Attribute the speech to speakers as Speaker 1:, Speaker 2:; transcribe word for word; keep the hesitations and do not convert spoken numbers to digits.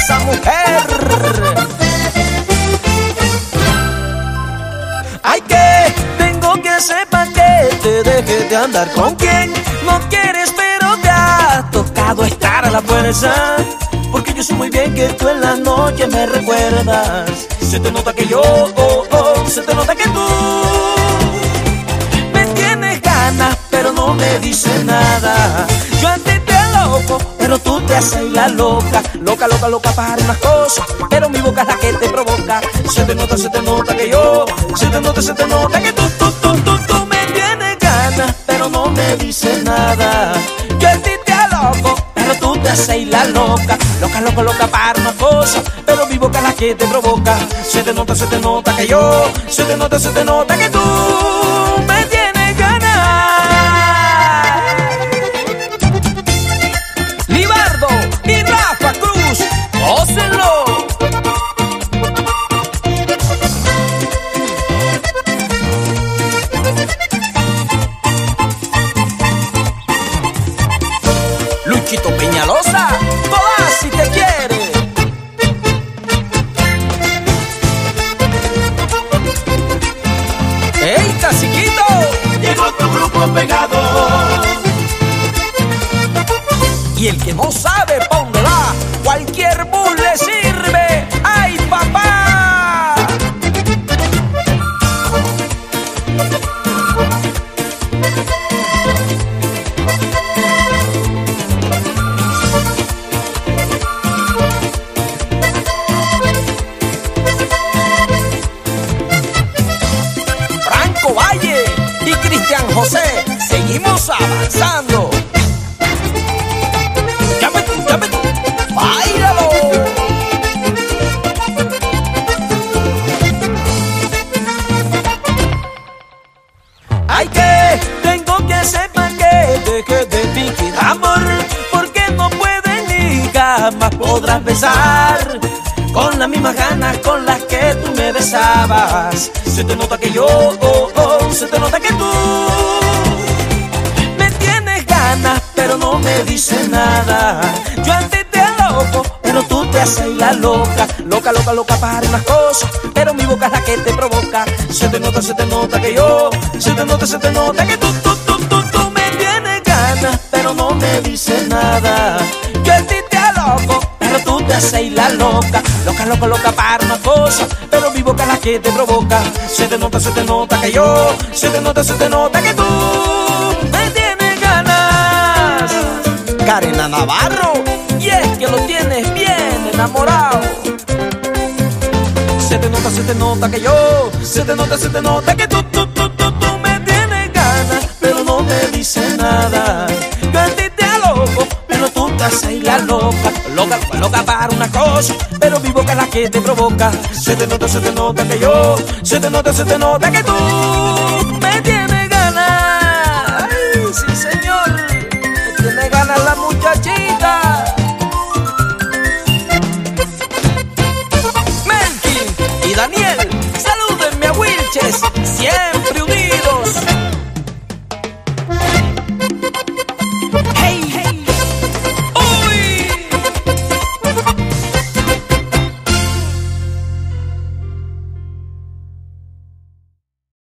Speaker 1: esa mujer. Ay, que tengo que sepa que te deje de andar con quien no quieres, pero te ha tocado estar a la fuerza. Porque yo sé muy bien que tú en la noche me recuerdas. Se te nota que yo, oh, oh, se te nota que tú me tienes ganas, pero no me dices nada. Yo a ti te aloco, pero tú te haces la loca. Loca, loca, loca para unas cosas, pero mi boca es la que te provoca. Se te nota, se te nota que yo, se te nota, se te nota que tú, tú, tú, tú, tú me tienes ganas, pero no me dices nada. Yo a ti te aloco, pero tú te haces la loca. Loca, loca, loca para una cosa, pero mi boca es la que te provoca. Se te nota, se te nota que yo, se te nota, se te nota que tú me tienes ganas. Libardo y Rafa Cruz, gócenlo. Luchito Peñalosa, todas si te quiere. ¡Ey, caciquito!
Speaker 2: Llegó otro grupo pegado.
Speaker 1: Y el que no sabe pa' dónde va, cualquier bus le sirve. ¡Ay, papá! Franco Valle y Cristian José, seguimos avanzando. ¡Llame tú, llame tú! ¡Báilalo! Ay, que tengo que sepa que deje de fingir amor, porque no puedes ni jamás podrás besar con las mismas ganas con las que tú me besabas. Se te nota que yo, oh, oh, se te nota que tú me tienes ganas, pero no me dices nada. Yo a ti te aloco, pero tú te haces la loca. Loca, loca, loca para unas cosas, pero mi boca es la que te provoca. Se te nota, se te nota que yo, se te nota, se te nota que tú, tú, tú, tú, tú me tienes ganas, pero no me dices nada. Yo a ti te aloco, pero tú te haces la loca. Loca, loca, loca para una cosa, pero mi boca es la que te provoca. Se te nota, se te nota que yo, se te nota, se te nota que tú me tienes ganas. Karina Navarro, y es que lo tienes bien enamorado. Se te nota, se te nota que yo, se te nota, se te nota que tú, tú, tú, tú, tú me tienes ganas, pero no me dices nada. Yo a ti te aloco, pero tú te haces la loca. Loca, loca para una cosa, pero mi boca es la que te provoca. Se te nota, se te nota que yo, se te nota, se te nota que tú me tienes ganas. Ay, sí, señor.